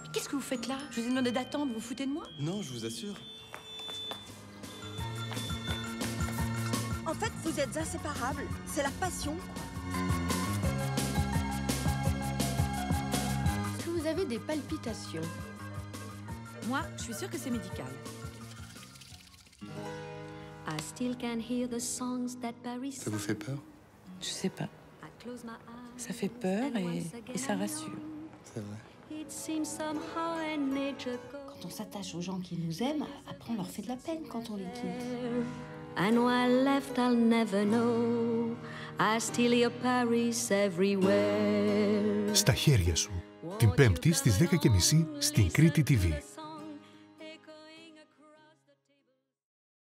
Qu'est-ce que vous faites là? Je vous ai demandé d'attendre, vous vous foutez de moi? Non, je vous assure. En fait, vous êtes inséparables. C'est la passion, quoi. Est-ce que vous avez des palpitations? Moi, je suis sûre que c'est médical. I still can hear the songs that Paris Ça vous fait peur? Je sais pas. I close my eyes Ça fait peur et ça rassure. C'est vrai. It seems somehow in nature Quand on s'attache aux gens qui nous aiment, après on leur fait de la peine quand on les quitte. And while left I'll never know I still hear Paris everywhere. Στα χέρια σου. Την Πέμπτη στις 10:30 στην Κρήτη TV.